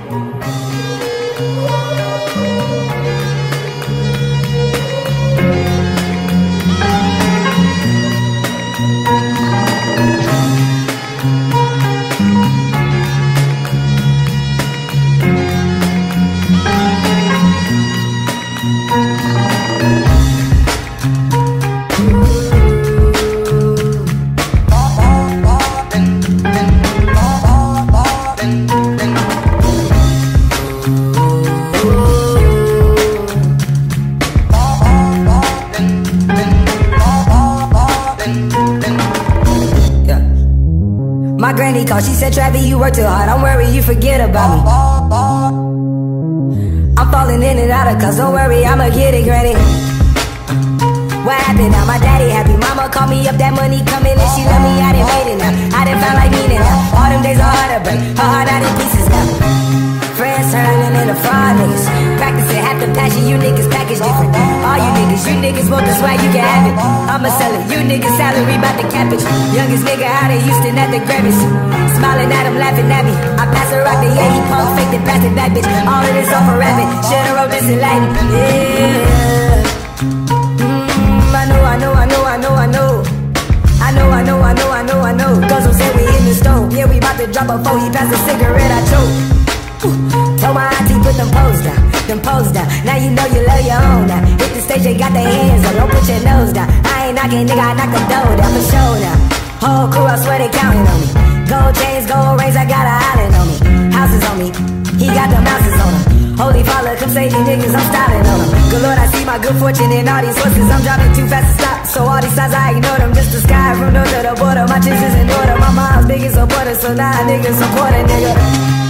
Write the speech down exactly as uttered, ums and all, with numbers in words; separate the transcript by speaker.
Speaker 1: My granny called, she said, Travis, you work too hard, don't worry, you forget about me. I'm falling in and out of cause, don't worry, I'ma get it, granny. What happened now? My daddy happy, mama called me up, that money coming and she love me, I done made it now. I done found like meaning now, all them days are hard to break, her heart out in pieces now. Friends turning into fraud niggas, practicing half the passion, you niggas package different. All you niggas, you niggas want the swag, you can have it. I'ma sell it, you niggas salary bout to cabbage. Youngest nigga out of Houston at the Grammys, smiling at him, laughing at me. I pass a rock to yeah, he punk faked and passed it back, bitch. All of this off a rabbit, should've wrote this in Latin. Yeah, mm, I know, I know, I know, I know, I know. I know, I know, I know, I know, I know. Guzzle said we in the stove, yeah, we bout to drop a four. He passed a cigarette, I choke. Told my auntie put them poles down, them poles down. Now you know you love your own now. Hit the stage, they got their hands up, don't put your nose down. I ain't knocking, nigga, I knock the door down for sure now. Whole crew, I swear they counting on me. Gold chains, gold rings, I got a island on me. Houses on me, he got them houses on him. Holy father, come save these niggas, I'm styling on them. Good Lord, I see my good fortune in all these horses. I'm driving too fast to stop, so all these signs I ignore them. Just the sky from north to the border, my chips is in order. My mom's biggest supporter, so now nah, niggas support a nigga.